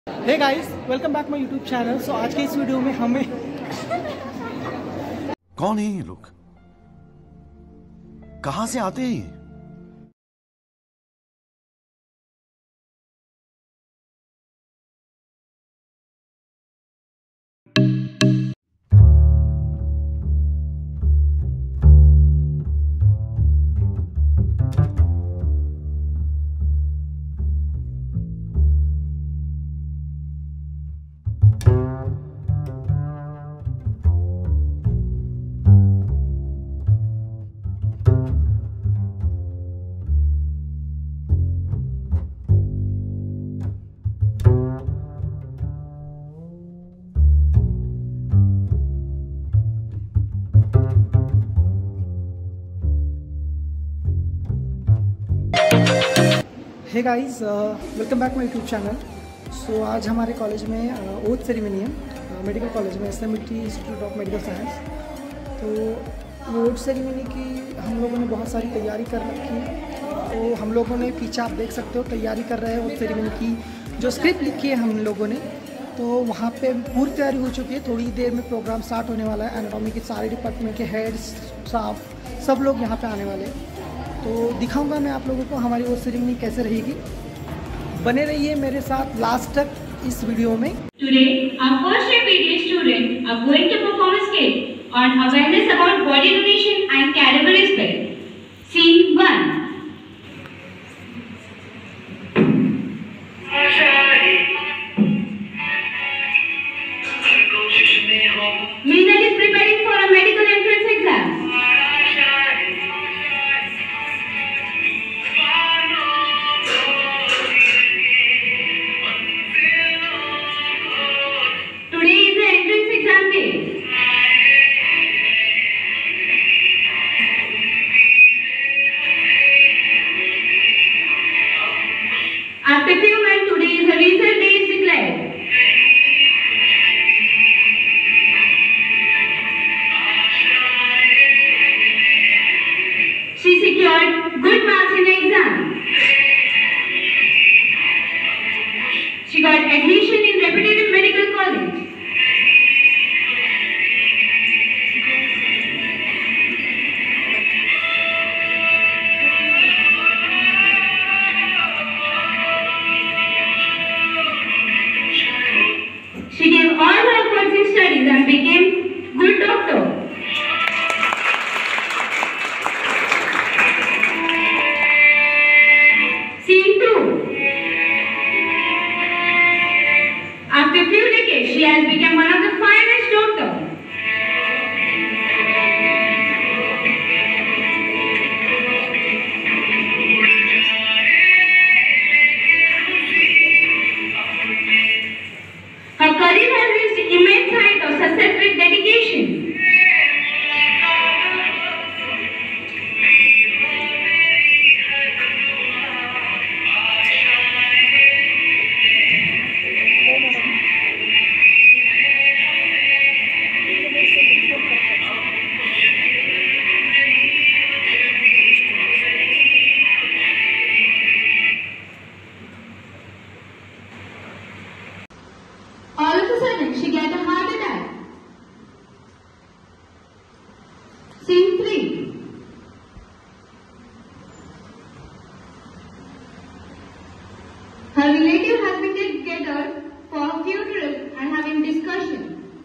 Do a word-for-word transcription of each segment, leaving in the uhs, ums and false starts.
Hey guys, welcome back my YouTube channel. So आज के इस वीडियो में हमें कौन है ये लोग, कहां से आते हैं ये? Hey guys, welcome back my YouTube channel. So आज हमारे कॉलेज में ओथ सेरेमनी है, मेडिकल कॉलेज में, S M E T institute of medical science. तो ओथ सेरेमनी की हम लोगों ने बहुत सारी तैयारी कर रखी है। तो हम लोगों ने पीछे आप देख सकते हो तैयारी कर रहे हैं ओथ सेरेमनी की, जो स्क्रिप्ट लिखी है हम लोगों ने। तो वहाँ पे पूरी तैयारी हो चुकी है। थोड़ी देर में प्रोग्राम स्टार्ट होने वाला है। एनाटॉमी के सारे डिपार्टमेंट के हेड्स, स्टाफ, सब लोग यहाँ पे आने वाले हैं। तो दिखाऊंगा मैं आप लोगों को हमारी वो सेरेमनी कैसे रहेगी। बने रहिए मेरे साथ लास्ट तक इस वीडियो में। Today, our first year P D students are going to perform a skit on awareness about body donation and carnival respect. Scene one. Meenal is preparing for a medical entrance exam. After few months, today is a result day is declared. She secured good marks in the exam. She got admission in reputed medical college. She gave all her efforts in studies and became good doctor. Scene two. After few decades, she has become one of the finest doctors. Her career has reached immense height of success with dedication. All of a sudden, she got a heart attack. Scene three. Her relative has been together for a funeral and having discussion.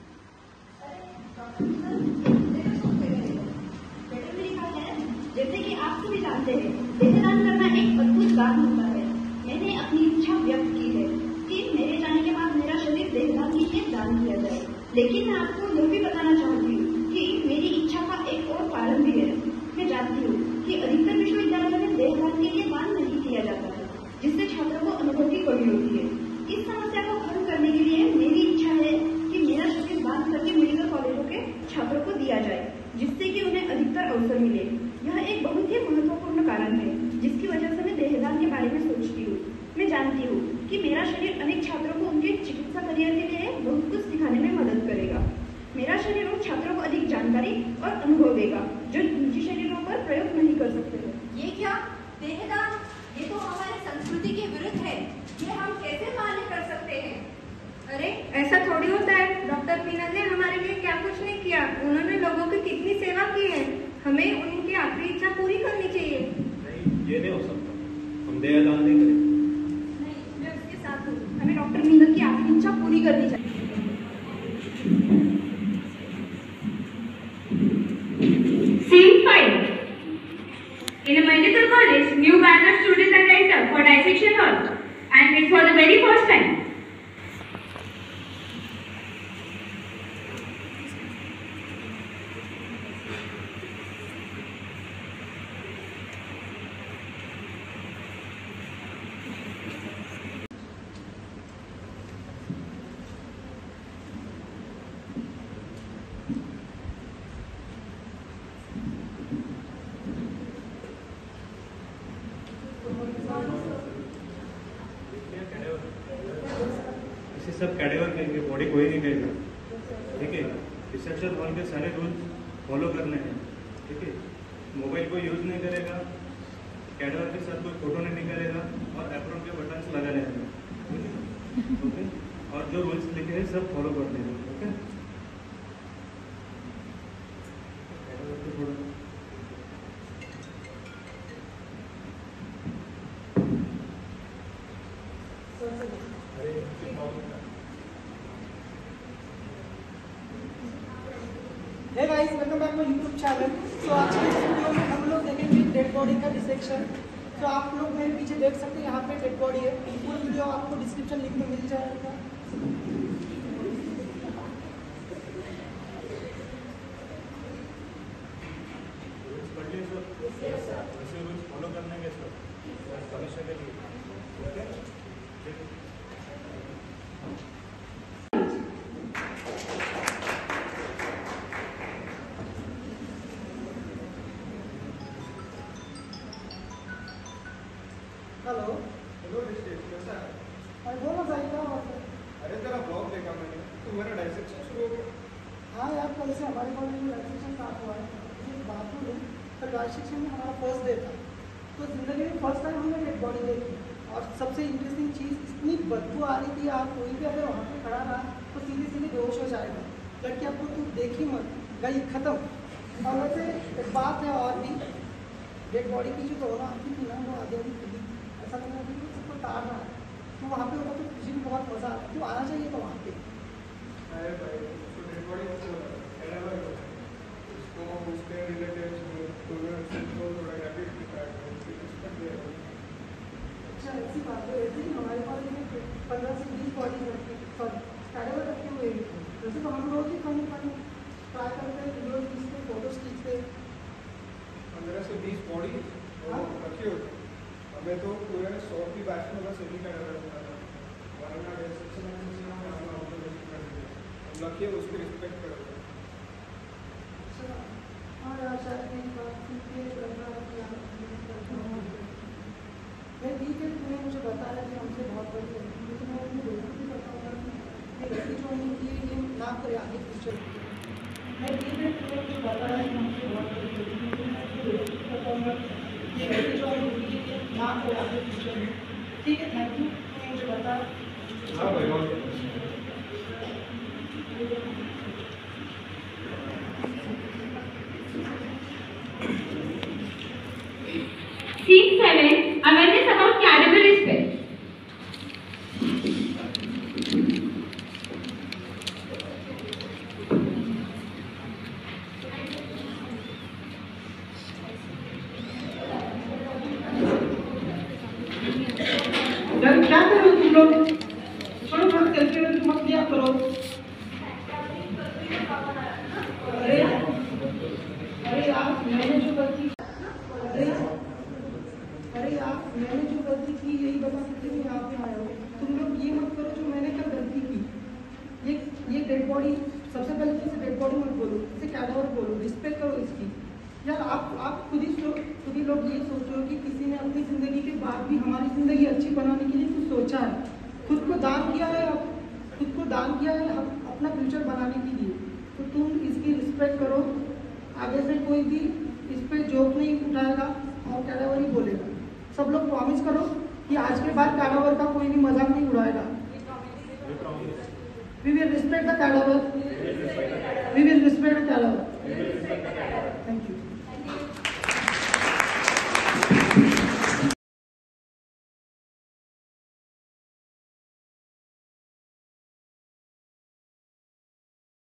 जैसे कि आप सभी जानते हैं, देहदान करना एक अद्भुत दान होता है। मैंने अपनी इच्छा व्यक्त की है कि मेरे जाने के बाद मेरा शरीर देहदान के लिए दान किया जाए। लेकिन मैं आपको यह भी बताना चाहूंगी कि मेरी इच्छा का एक और कारण भी है। मैं जानती हूँ कि अधिकतर विश्वविद्यालयों में देहदान के लिए दान नहीं किया जाता है, जिससे छात्रों को अनुभूति कमी होती है। इस समस्या को हल करने के लिए मेरी इच्छा है कि मेरा शरीर दान करके मेडिकल कॉलेजों के छात्रों को दिया जाए, जिससे कि उन्हें अधिकतर अवसर मिले। यह एक बहुत ही महत्वपूर्ण कारण है, जिसकी वजह से मैं देहदान के बारे में सोचती हूँ। मैं जानती हूँ कि मेरा शरीर अनेक छात्रों को उनके चिकित्सा करियर के लिए बहुत कुछ सिखाने में मदद करेगा। मेरा शरीर उन छात्रों को अधिक जानकारी और अनुभव देगा जो निजी शरीरों पर प्रयोग नहीं कर सकते। ये क्या देहदान? ये तो हमारे संस्कृति के विरुद्ध है। ये हम कैसे मान्य कर सकते हैं? डॉक्टर मीनल की आपकी इच्छा पूरी करनी चाहिए। Scene five. In a medical college, new batch of students are entered for dissection hall, and it's for the very first time. इसे सब कैडेवर कहेंगे, बॉडी कोई नहीं कहेगा। ठीक है, रिसेप्शन हॉल के सारे रूल्स फॉलो करने हैं। ठीक है, मोबाइल को यूज़ नहीं करेगा, कैडेवर के साथ कोई फोटो नहीं निकालेगा और एप्रोन के बटन्स लगाने हैं। ओके, और जो रूल्स लिखे हैं सब फॉलो करने हैं। ओके, कैडेवर को थोड़ा hey guys, welcome back my YouTube channel. तो आज के इस वीडियो में हम लोग देखेंगे डेड बॉडी का डिसेक्शन। तो आप लोग मेरे पीछे देख सकते हैं, यहाँ पे डेड बॉडी है। फुल वीडियो आपको डिस्क्रिप्शन लिंक में मिल जाएगा। रूल्स फॉलो करने के सब भविष्य के लिए। ओके, हेलो हेलो ऋषिकेश, कैसा है? अरे बोलो भाई, क्या बात है? अरे तेरा ब्लॉग देखा मैंने, तुम्हारा डायसेक्शन शुरू हो गया। हाँ यार, कल से हमारे कॉलेज में डाइसेक्शन स्टार्ट हुआ है। मुझे बात बोलूँ, कल डाइसेक्शन में हमारा फर्स्ट डे था। तो ज़िंदगी में फर्स्ट टाइम हमने डेड बॉडी देखी, और सबसे इंटरेस्टिंग चीज़, इतनी बदबू आ रही थी। आप कोई भी अगर वहाँ पे खड़ा रहा तो सीधे सीधे बेहोश हो जाएगा। लड़की आपको तू देखी मत, गई खत्म। और वैसे एक बात है और भी, डेड बॉडी की जो दोनों आती थी ना, वो आधी आधी खुली, ऐसा लग रहा था कि सबको तार रहा है। तो वहाँ पे होगा तो किसी को बहुत मज़ा आता है। तो आना चाहिए था वहाँ पे। अरे भाई, उसको डेड बॉडी कैसे होता है? कैडेवर होता है। उसको उसके रिलेटिव्स को थोड़ा हैबिट दिखाया है, उसकी रिस्पेक्ट दिया है। अच्छा, ऐसी बात है। ऐसे ही हमारे कॉलेज में पंद्रह से बीस बॉडी रखे, सॉरी कैडेवर रखे हुए हैं। वैसे तो हम रोज ही फन फन ट्राई करते हैं, वीडियोज खींचते, फोटोज खींचते। पंद्रह से बीस बॉडी रखी होती है। हमें तो पूरे सौ की बैच में बस एक ही कैडेवर होता था, वरना डायसेक्शन में हम ऑब्जर्वेशन कर दिया। हम लकी है, उसकी रिस्पेक्ट करो। अच्छा, हाँ यार, शायद नहीं बात ठीक है। मैं ठीक है, तूने मुझे बताया कि हमसे बहुत बड़ी है, लेकिन मैं उन्हें बिल्कुल भी बताऊँगा कि ये लड़की जो नहीं की ये ना करे आगे फ्यूचर। मैं ठीक है, तूने मुझे बताया कि हमसे बहुत बड़ी है, लेकिन मैं उन्हें बिल्कुल भी बताऊँगा कि ये लड़की जो नहीं की ये ना करे आगे फ्यूचर में। ठीक है, थैंक यू, तूने मुझे बताया। हाँ भाई, और Scene seven. Awareness about carnival respect. यार क्या करो तुम लोग? छोड़ो छोड़ो, सेल्फी वेल्फी मत लिया करो। अरे अरे यार, मैंने जो गलती अरे अरे यार मैंने जो गलती की यही बता सकते हो, यहाँ पे आए हो। तुम लोग ये मत करो जो मैंने कल गलती की। ये ये डेड बॉडी, सबसे पहले तो इसे डेड बॉडी मत बोलो, इसे कैडेवर बोलो, रिस्पेक्ट करो इसकी। यार आप आप खुद ही सो खुद ही लोग ये सोचो कि किसी ने अपनी ज़िंदगी के बाद भी हमारी ज़िंदगी अच्छी बनाने के लिए कुछ सोचा है, खुद को दान किया है, खुद को दान किया है अपना फ्यूचर बनाने के लिए। तो तुम इसकी रिस्पेक्ट करो। आगे से कोई भी इस पर जोक नहीं उठाएगा और कैडेवर ही बोलेगा। सब लोग प्रॉमिस करो कि आज के बाद कैडेवर का कोई भी मजाक नहीं उड़ाएगा। We will respect the cadaver. We will respect the cadaver. Thank you.